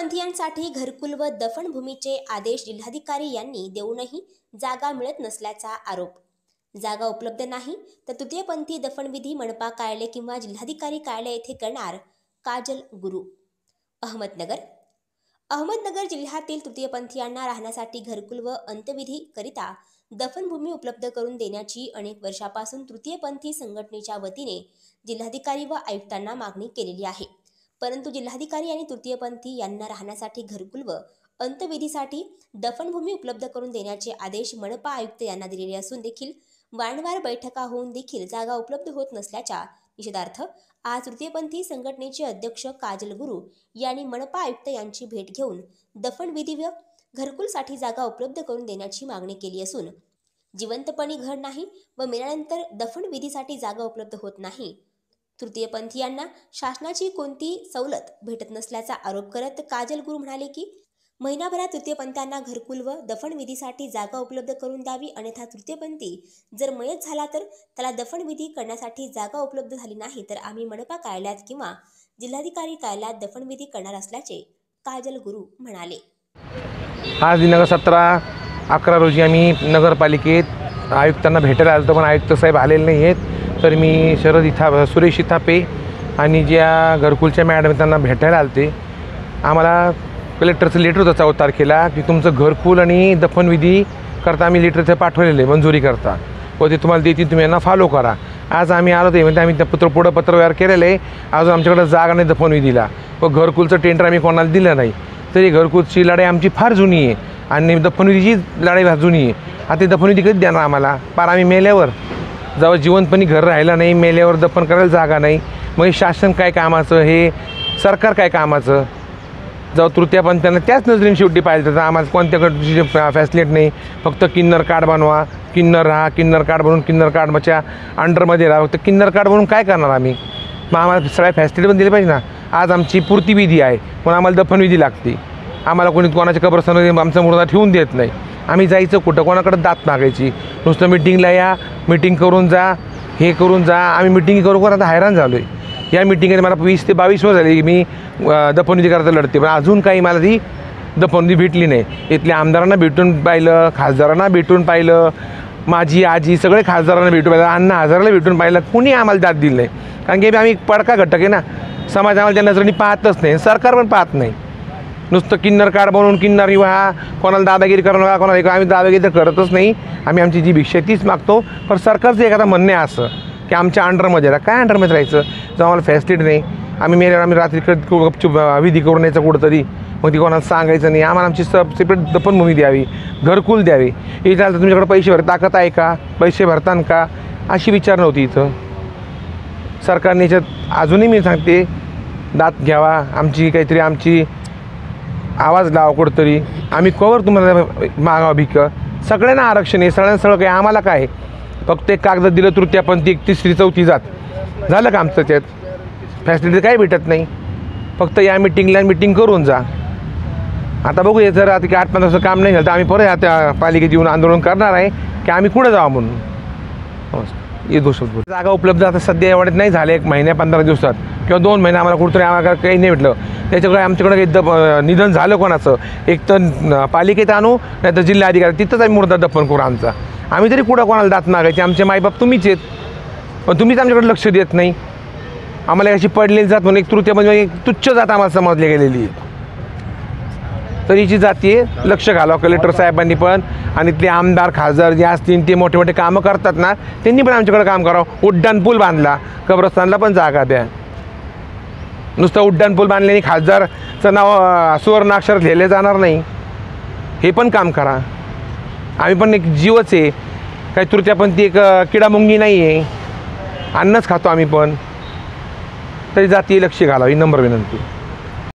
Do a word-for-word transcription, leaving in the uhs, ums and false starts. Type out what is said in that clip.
तृतीयपंथीयांसाठी घरकुल व दफनभूमीचे आदेश जिल्हाधिकारी यांनी देऊनही जागा मिळत नसल्याचा आरोप। जागा उपलब्ध नाही तर तृतीयपंथी दफनविधी मनपा कार्यालय किंवा जिल्हाधिकारी कार्यालय येथे करणार, काजल गुरु। अहमदनगर अहमदनगर जिल्ह्यातील तृतीयपंथीयांना राहण्यासाठी घरकुल व अंत्यविधी करिता दफनभूमी उपलब्ध करून देण्याची अनेक वर्षापासून तृतीयपंथी संघटनेच्या वतीने जिल्हाधिकारी व आयुक्तांना मागणी केलेली आहे। परंतु जिल्हाधिकारी आणि तृतीयपंथी यांना राहण्यासाठी घरकुल व अंत्यविधीसाठी दफनभूमी उपलब्ध करून देण्याचे आदेश मनपा आयुक्त यांना दिलेले असून देखील वारंवार बैठका होऊन देखील जागा उपलब्ध होत नसल्याच्या निषेधार्थ आज तृतीयपंथी संघटनेचे अध्यक्ष काजल गुरु यांनी मनपा आयुक्त यांची भेट घेऊन दफनविधी व घरकुलसाठी जागा उपलब्ध करून देण्याची मागणी केली असून जिवंतपणी घर नाही व मेल्यानंतर दफनविधीसाठी जागा उपलब्ध होत नाही, तृतीयपंथीयांना शासनाची कोणती सवलत भेटत नसल्याचा आरोप करत काजल गुरु म्हणाले की महिनाभरात तृतीयपंथीयांना घरकुल व दफनविधीसाठी जागा उपलब्ध करून द्यावी, अन्यथा तृतीयपंथी जर मयत झाला तर त्याला दफनविधी करण्यासाठी जागा उपलब्ध झाली नाही तर आम्ही मनपा कार्यालयात किंवा जिल्हाधिकारी कार्यालयात दफनविधी करणार असल्याचे काजल गुरु म्हणाले। आज दिनांक सतरा अकरा रोजी आम्ही नगरपालिकेत आयुक्तांना भेटायला आलो, पण आयुक्त साहेब आलेले नाही आहेत। तर मी शरद इथा सुरेश इथापे आणि ज्या घरकुलच्या मॅडम त्यांना भेटायला आलते। आम्हाला कलेक्टरचं लेटर होतं चौदा तारखेला की तुमचं घरकुल आणि दफनविधी करता आम्ही लेटरचं पाठवलेलं आहे मंजुरी करता व ते तुम्हाला देतील, तुम्ही यांना फॉलो करा। आज आम्ही आलो ते म्हणजे आम्ही त्या पत्र पुढं पत्र तयार केलेलं आहे, अजून आमच्याकडे जागा नाही दफनविधीला व घरकुलचं टेंडर आम्ही कोणाला दिलं नाही। तरी घरकुलची लढाई आमची फार जुनी आहे आणि दफनविधीची लढाई फार जुनी आहे। आता दफनविधी कधी देणार आम्हाला? पार आम्ही मेल्यावर, जेव्हा जिवंतपणी घर राहिलं नाही, मेल्यावर दफन करायला जागा नाही, मग शासन काय कामाचं, हे सरकार काय कामाचं? जेव्हा तृतीयपंथीयांना त्याच नजरेने शेवटी पाहिजे तर आम्हाला कोणत्याकडची फॅसिलिटी नाही, फक्त किन्नर कार्ड बनवा, किन्नर राहा, किन्नर कार्ड बनवून किन्नर कार्डच्या अंडरमध्ये राहा, फक्त किन्नर कार्ड बनवून काय करणार आम्ही? मग आम्हाला सगळ्या फॅसिलिटी पण दिली पाहिजे ना। आज आमची पूर्तीविधी आहे पण आम्हाला दफनविधी लागते। आम्हाला कोणी कोणाच्या कब्रस्थानामध्ये आमचा मुर्दा ठेवून देत नाही। आम्ही जायचं कुठं, कोणाकडे दात मागायची? नुसतं मिटिंगला या, मिटिंग करून जा, हे करून जा। आम्ही मिटिंग करू करून आता हैराण झालो आहे। या मिटिंगमध्ये मला वीस ते बावीस वर्ष झाली की मी दफनविधी करता लढते, पण अजून काही मला ती दफनविधी भेटली नाही। इथल्या आमदारांना भेटून पाहिलं, खासदारांना भेटून पाहिलं, माझी आजी सगळे खासदारांना भेटून पाहिलं, अण्णा हजाराला भेटून पाहिलं, कुणी आम्हाला दाद दिली नाही। कारण की आम्ही पडका घटक आहे ना, समाज आम्हाला त्या नजरेने पाहतच नाही, सरकार पण पाहत नाही। नुसतं किन्नर कार्ड बनवून किन्नर विवाह, कोणाला दादागिरी करणार, कोणाला आम्ही दादागिरी तर करतच नाही। आम्ही आमची जी भिक्षा तीच मागतो, पण सरकारचं एखादं म्हणणं आहे असं की आमच्या अंडरमध्ये राहा। काय अंडरमध्ये राहायचं जेव्हा आम्हाला फॅसिलिटी नाही? आम्ही मेल्यावर आम्ही रात्री गपचूप विधी करून यायचं कुठंतरी, मग ती कोणाला सांगायचं नाही। आम्हाला आमची सब सेपरेट दफनभूमी द्यावी, घरकुल द्यावी। हे चालतं तुमच्याकडे पैसे भर ताकद आहे का, पैसे भरतान का, अशी विचार नव्हती इथं। सरकारने याच्यात अजूनही मी सांगते दात घ्यावा, आमची काहीतरी आमची आवाज लावा कुठंतरी। आम्ही कवर तुम्हाला मागावं भिक, सगळ्यांना आरक्षण आहे, सगळ्यांना सगळं काय, आम्हाला काय? फक्त एक कागद दिलं तृतीयपंथी एक तिसरी चौथी जात, झालं का आमचं? त्यात फॅसिलिटी काही भेटत नाही, फक्त या मिटिंगला मिटिंग करून जा। आता बघू जर आता की आठ पंधरा वर्ष काम नाही झालं तर आम्ही परत आता पालिकेत येऊन आंदोलन करणार आहे की आम्ही कुठं जावं म्हणून। हे दोष जागा उपलब्ध आता सध्या एवढ्यात नाही झाले, एक महिन्या पंधरा दिवसात किंवा दोन महिने आम्हाला कुठंतरी आम्हाला काही नाही भेटलं। त्याच्याकडे आमच्याकडे काही दफ निधन झालं कोणाचं, एक तर पालिकेत आणू नाही तर जिल्हाधिकारी, तिथंच आम्ही मुर्दा दफन करू आमचा। आम्ही तरी कुठं कोणाला दात मागायचे? आमचे मायबाप तुम्हीच आहेत, पण तुम्हीच आमच्याकडे लक्ष देत नाही। आम्हाला अशी पडलेली जात म्हणून एक तृतीय म्हणजे एक तुच्छ जात आम्हाला समजली गेलेली आहे। तर हिची जाती लक्ष घालावं कलेक्टर साहेबांनी पण, आणि इथले आमदार खासदार जे असतील ते मोठे मोठे कामं करतात ना, त्यांनी पण आमच्याकडे काम करावं। उड्डाण पूल बांधला, कब्रस्तानला पण जागा द्या। नुसतं उड्डाण पूल बांधल्याने खासदारचं नाव सुवर्ण अक्षरात लिहिले जाणार नाही, हे पण काम करा। आम्ही पण एक जीवच आहे, काही तृतीयपंथी एक किडामुंगी नाही आहे, अन्नच खातो आम्ही पण, तरी जाती लक्ष घालावी, नम्र विनंती।